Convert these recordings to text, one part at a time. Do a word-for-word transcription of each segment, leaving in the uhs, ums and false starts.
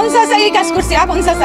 আপন চাচা এই কাজ করছে, আপন চাচা।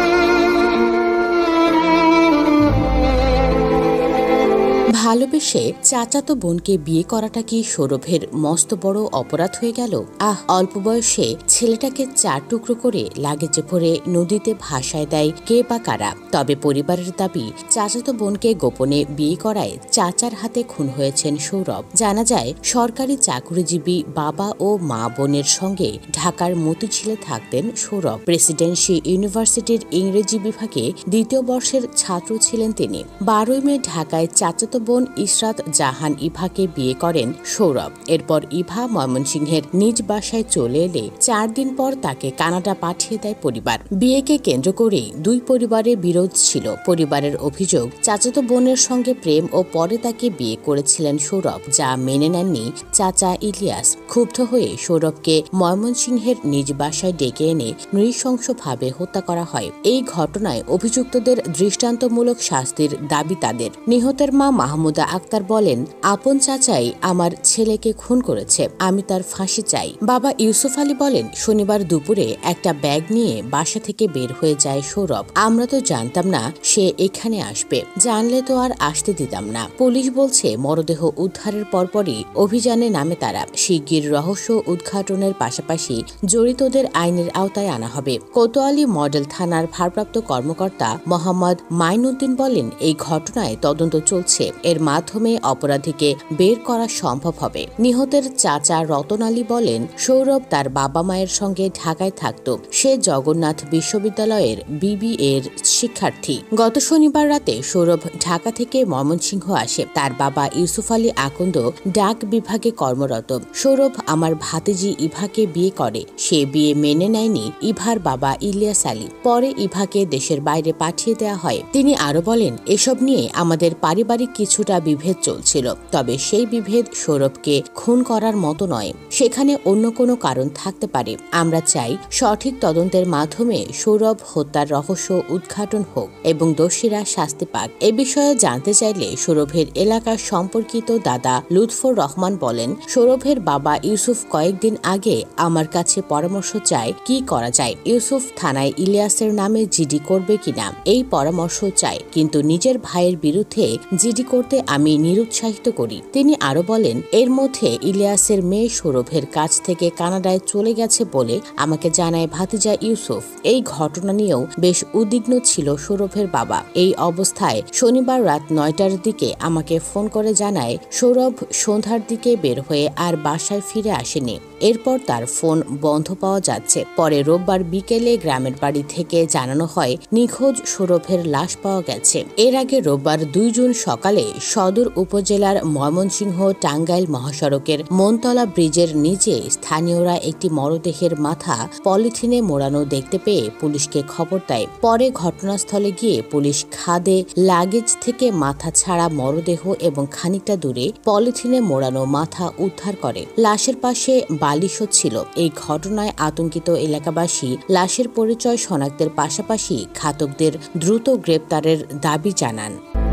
ভালোবেসে চাচাতো বোনকে বিয়ে করাটা কি সৌরভের মস্ত বড় অপরাধ হয়ে গেল? আহ, অল্প বয়সে ছেলেটাকে চার টুকরো করে লাগেজে ভরে নদীতে ভাসায় দেয় কে বা কারা? তবে পরিবারের দাবি, চাচাতো বোনকে গোপনে বিয়ে করায় চাচার হাতে খুন হয়েছেন সৌরভ। জানা যায়, সরকারি চাকরিজীবী বাবা ও মা বোনের সঙ্গে ঢাকার মতিঝিলে থাকতেন সৌরভ। প্রেসিডেন্সি ইউনিভার্সিটির ইংরেজি বিভাগে দ্বিতীয় বর্ষের ছাত্র ছিলেন তিনি। বারোই মে ঢাকায় চাচাতো বোন ইশরাত জাহান ইভাকে বিয়ে করেন সৌরভ। এরপর ইভা ময়মনসিংহের নিজ বাসায় চলে এলে চার দিন পর তাকে কানাডা পাঠিয়ে দেয় পরিবার। বিয়েকে কেন্দ্র করেই দুই পরিবারে বিরোধ ছিল। পরিবারের অভিযোগ, চাচাতো বোনের সঙ্গে প্রেম ও পরে তাকে বিয়ে করেছিলেন সৌরভ, যা মেনে নেননি চাচা ইলিয়াস। ক্ষুব্ধ হয়ে সৌরভকে ময়মনসিংহের নিজ বাসায় ডেকে এনে নৃশংসভাবে হত্যা করা হয়। এই ঘটনায় অভিযুক্তদের দৃষ্টান্তমূলক শাস্তির দাবি তাদের। নিহতের মা মাহমুদা আক্তার বলেন, আপন চাচাই আমার ছেলেকে খুন করেছে, আমি তার ফাঁসি চাই। বাবা ইউসুফ আলী বলেন, শনিবার দুপুরে একটা ব্যাগ নিয়ে বাসা থেকে বের হয়ে যায় সৌরভ। আমরা তো জানতাম না সে এখানে আসবে, জানলে তো আর আসতে দিতাম না। পুলিশ বলছে, মরদেহ উদ্ধারের পরপরই অভিযানে নামে তারা। শিগগির রহস্য উদ্ঘাটনের পাশাপাশি জড়িতদের আইনের আওতায় আনা হবে। কোতোয়ালি মডেল থানার ভারপ্রাপ্ত কর্মকর্তা মোহাম্মদ মাইনুদ্দিন বলেন, এই ঘটনায় তদন্ত চলছে, এর মাধ্যমে অপরাধীকে বের করা সম্ভব হবে। নিহতের চাচা রতন আলী বলেন, সৌরভ তার বাবা মায়ের সঙ্গে ঢাকায় থাকত। সে জগন্নাথ বিশ্ববিদ্যালয়ের বিবি এর শিক্ষার্থী। গত শনিবার রাতে সৌরভ ঢাকা থেকে ময়মনসিংহ আসে। তার বাবা ইউসুফ আলী আকন্দ ডাক বিভাগে কর্মরত। সৌরভ আমার ভাতিজি ইভাকে বিয়ে করে। সে বিয়ে মেনে নেয়নি ইভার বাবা ইলিয়াস আলী। পরে ইভাকে দেশের বাইরে পাঠিয়ে দেওয়া হয়। তিনি আরো বলেন, এসব নিয়ে আমাদের পারিবারিক কিছুটা বিভেদ চলছিল, তবে সেই বিভেদ সৌরভকে খুন করার মতো নয়, সেখানে অন্য কোনো কারণ থাকতে পারে। আমরা চাই সঠিক তদন্তের মাধ্যমে সৌরভ হত্যার রহস্য উদ্ঘাটন হোক এবং দোষীরা শাস্তি পাক। এ বিষয়ে জানতে চাইলে সৌরভের এলাকার সম্পর্কিত দাদা লুৎফর রহমান বলেন, সৌরভের বাবা ইউসুফ কয়েকদিন আগে আমার কাছে পরামর্শ চায় কি করা যায়। ইউসুফ থানায় ইলিয়াসের নামে জিডি করবে কিনা এই পরামর্শ চায়, কিন্তু নিজের ভাইয়ের বিরুদ্ধে জিডি করতে আমি নিরুৎসাহিত করি। তিনি আরো বলেন, এর মধ্যে ইলিয়াসের মেয়ে সৌরভের কাছ থেকে কানাডায় চলে গেছে বলে আমাকে জানায় ভাতিজা ইউসুফ। এই ঘটনা নিয়েও বেশ উদ্বিগ্ন ছিল সৌরভের বাবা। এই অবস্থায় শনিবার রাত নয়টার দিকে আমাকে ফোন করে জানায়, সৌরভ সন্ধ্যার দিকে বের হয়ে আর বাসায় ফিরে আসেনি। এরপর তার ফোন বন্ধ পাওয়া যাচ্ছে। পরে রোববার বিকেলে গ্রামের বাড়ি থেকে জানানো হয়, নিখোঁজ সৌরভের লাশ পাওয়া গেছে। এর আগে রোববার দুই জুন সকালে সদর উপজেলার ময়মনসিংহ টাঙ্গাইল মহাসড়কের মনতলা ব্রিজের নিচে স্থানীয়রা একটি মরদেহের মাথা পলিথিনে মোড়ানো দেখতে পেয়ে পুলিশকে খবর দেয়। পরে ঘটনাস্থলে গিয়ে পুলিশ খাদে লাগেজ থেকে মাথা ছাড়া মরদেহ এবং খানিকটা দূরে পলিথিনে মোড়ানো মাথা উদ্ধার করে। লাশের পাশে বালিশও ছিল। এই ঘটনায় আতঙ্কিত এলাকাবাসী লাশের পরিচয় শনাক্তের পাশাপাশি ঘাতকদের দ্রুত গ্রেপ্তারের দাবি জানান।